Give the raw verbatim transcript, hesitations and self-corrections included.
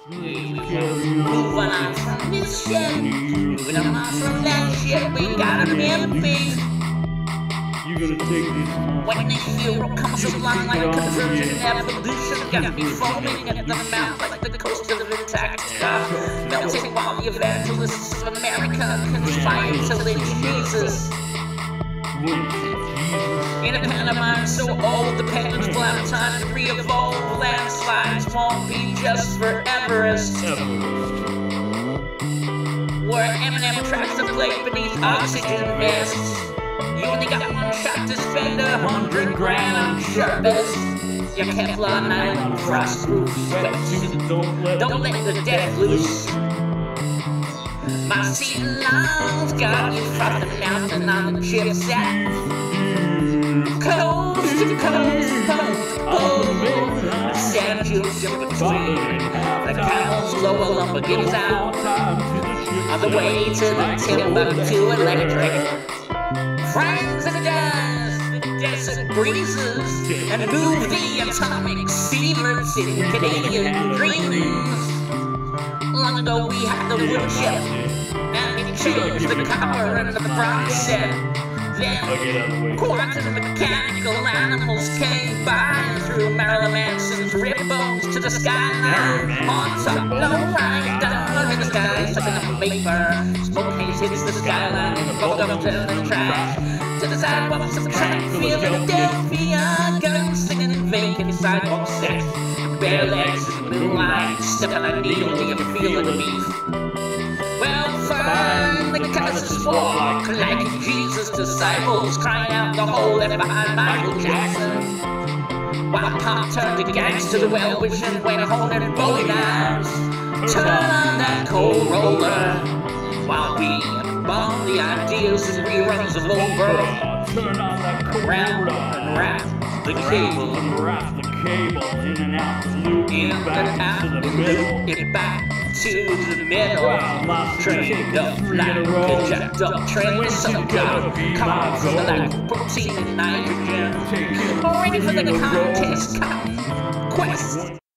Moving on from this shit, moving on from that shit, we got a Memphis. You're gonna take this. When the hero comes along like a convergent evolution, got me foaming at the mouth like the coast of Antarctica, melting while the evangelists of America conspire to lynch Jesus. In a pantomime so old, the pendants will have time to re-evolve. Landslides won't be just for Everest, where Eminem tracks the plate beneath oxygen vests. You only got one shot to spend a hundred grand on sherbets. Your Kevlar nylon frostproof sweatsuit. Don't let the death loose. My sea lines got you frothing out and on the chipset. Coast to coast, coast to coast. Sand dunes in between. The camel's lower lumber gives out. On the way to the Timbuktu Electric. Friends in the dust, the desert breezes, and move the atomic sealers in Canadian dreams. Long ago we had the wood chip, and it changed the copper and the bronze set. Then quantum mechanical animals came by through Marilyn Manson's rib bones to the skyline. On top, no right down in the sky, sucking up vapor. Smoke haze hits the skyline and the bubblegum to the trash. To the sidewalks of track, Philadelphia, guns singing vacant sidewalk sex. Bare legs in the moonlight, stepping on needle, do you feel the beef? Well, fine, the cousins walk like Jesus' disciples, crying out the hole left behind Michael Jackson. While Pop turned to gangs to the well-wishing, went home and Bowie knives. Turn on that cold roller, while we bomb the ideas and reruns of old world. Turn on that cold Round roller. and wrap the cable, And wrap the cable in and out, loop in it back and out, to the middle. loop it back to the middle. Wow, Trained up like a jacked up train with some gun. Carbs from the lack of protein and nitrogen. Ready for the contest, quest.